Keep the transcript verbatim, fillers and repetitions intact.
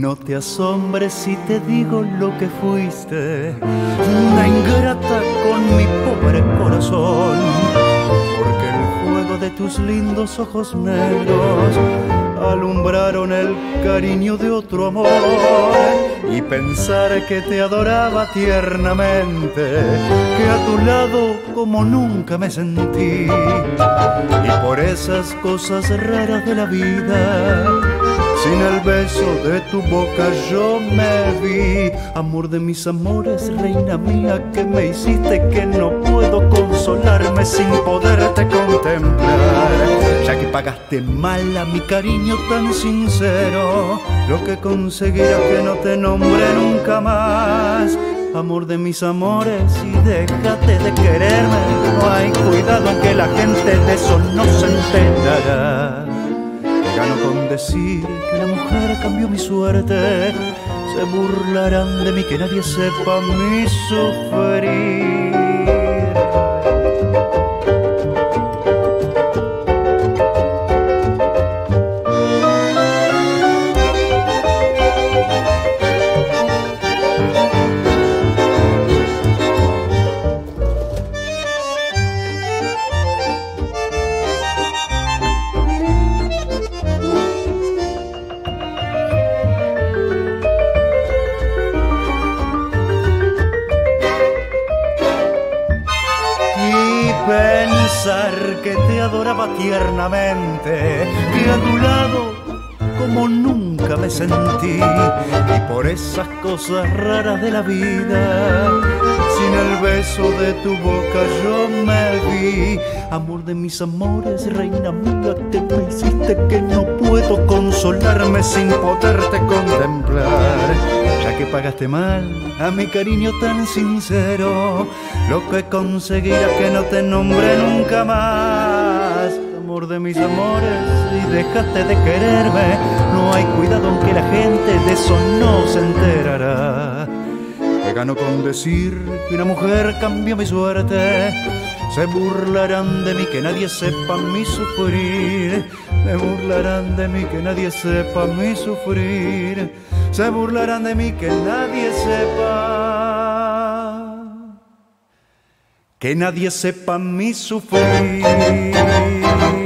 No te asombres si te digo lo que fuiste, una ingrata con mi pobre corazón, porque el fuego de tus lindos ojos negros alumbraron el cariño de otro amor, y pensar que te adoraba tiernamente, que a tu lado como nunca me sentí, y por esas cosas raras de la vida, sin el beso de tu boca yo me vi. Amor de mis amores, reina mía, que me hiciste que no puedo consolarme sin poderte contemplar, ya que pagaste mal a mi cariño tan sincero, lo que conseguirá que no te nombre nunca más. Amor de mis amores, y déjate de quererme, no hay cuidado en que la gente de eso no se enterará. Gano con decir que la mujer cambió mi suerte, se burlarán de mí, que nadie sepa mi sufrir. Pensar que te adoraba tiernamente, que a tu lado como nunca me sentí, y por esas cosas raras de la vida, sin el beso de tu boca yo me vi. Amor de mis amores, reina mía, que me hiciste que no puedo consolarme sin poderte contemplar, ya que pagaste mal a mi cariño tan sincero, lo que conseguirá que no te nombre nunca más. Amor de mis amores, y déjate de quererme, no hay cuidado aunque la gente de eso no se enterará. Que gano con decir que una mujer cambió mi suerte, se burlarán de mí, que nadie sepa mi sufrir, se burlarán de mí, que nadie sepa mi sufrir, se burlarán de mí, que nadie sepa, que nadie sepa mi sufrir.